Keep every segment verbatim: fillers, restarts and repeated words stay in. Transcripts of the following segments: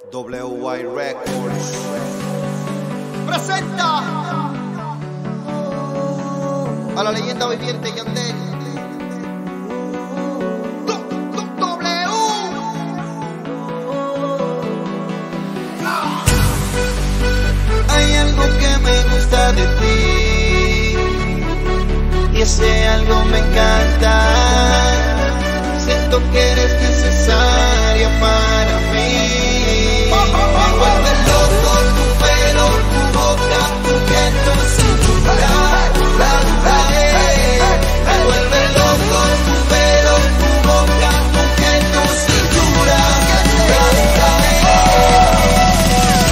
W Y Records presenta a la leyenda viviente Yandel. W. Hay algo que me gusta de ti y ese algo me encanta. Siento que eres necesaria para mí. Me vuelve loco tu pelo, tu boca, tu piel, tu cintura. La, la, eh. Me vuelve loco tu pelo, tu boca, tu piel, tu cintura. La, la, eh.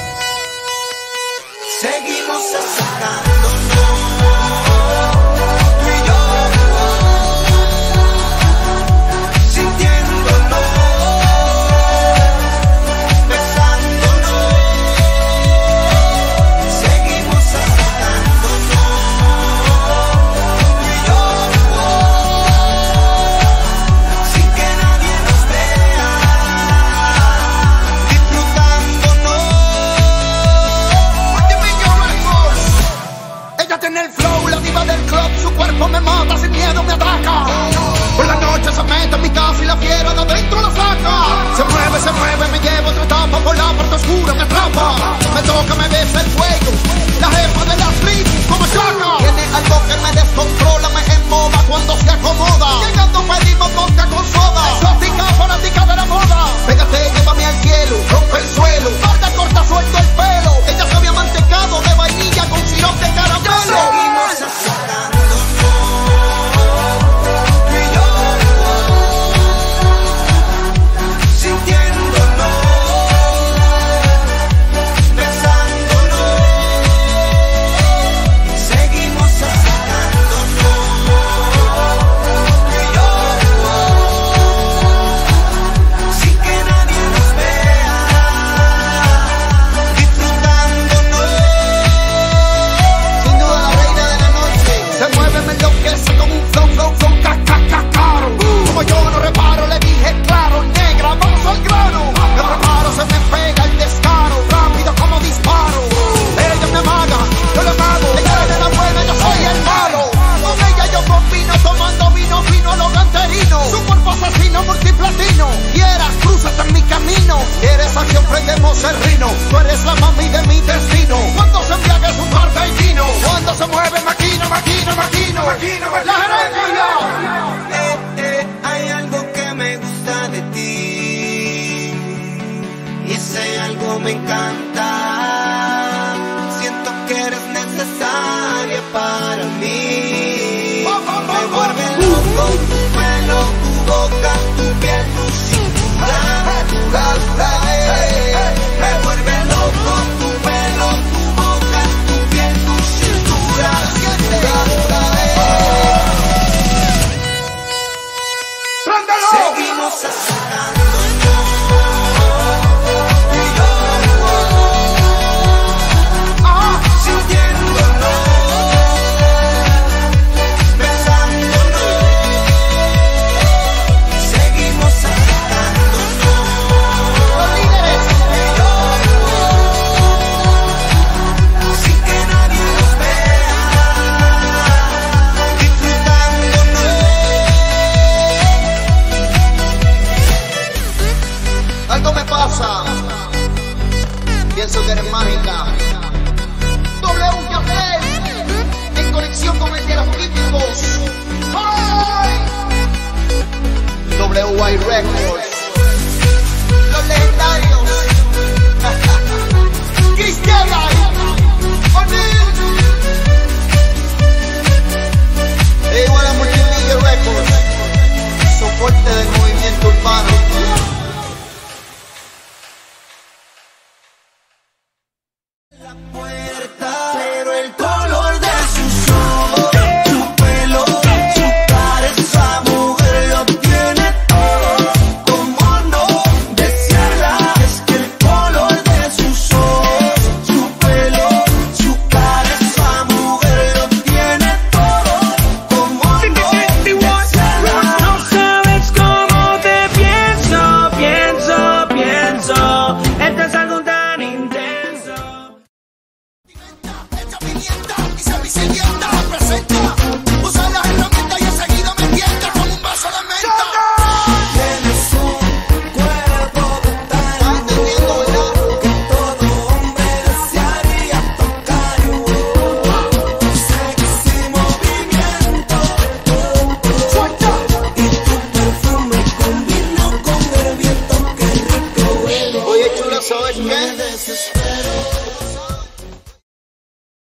Seguimos acercándonos. Tiene el flow, la diva del club, su cuerpo me mata, sin miedo me ataca. Por la noche se mete en mi casa y la fiera de adentro la saca. Se mueve, se mueve, me lleva otra etapa, por la parte oscura me atrapa. Me toca, me besa el cuello, la jefa de la street como chaca. Tiene algo que me descontrola, me emboba cuando se acomoda. Llegando pedimos vodka con soda, exótica, fanática de la moda. Pégate, llévame al cielo, rompe el suelo, barda corta, suelto el pelo. Ella se había mantecado de vainilla con sirope de caramelo. Seguimos acercándonos, tú y yo, sintiéndonos, besándonos. Seguimos acercándonos, tú y yo, sin que nadie nos vea, disfrutándonos. Se mueve, me enloquece con un flow, flow, flow, ca, ca, ca, caro. Como yo no reparo, le dije claro, negra, vamos al grano. Me preparo, se me pega el descaro, rápido como disparo. Ella me amaga, yo le amago. Ella es la buena, yo soy el malo. Con ella yo combino, tomando vino, vino a lo canterino. Su cuerpo asesino, multiplatino. Quieras, crúzate en mi camino. Quieres acción, prendemos el rino. Tú eres la mami de mi destino. Cuando se embriaga es un torbellino. Cuando se mueve, maquino, maquino, maquino, maquino, la gerencia. Eh, eh, hay algo que me gusta de ti y ese algo me encanta. Siento que eres necesaria para mí. Me vuelve loco tu pelo, tu boca, tu piel, tu cintura. La, la, eh. Me vuelve loco tu pelo, tu boca, tu piel, tu cintura. La, la, eh. Seguimos acercándonos, tú y yo, sintiéndonos, besándonos. Seguimos acercándonos, tú y yo, sin que nadie nos vea, disfrutándonos. Algo me pasa, pienso que eres mágica. W Yandel, en conexión con el de los químicos. ¡Ay! W Y Records, los legendarios. Cristiana, O'Neal, e igual a Multimedia Records, soporte del movimiento urbano.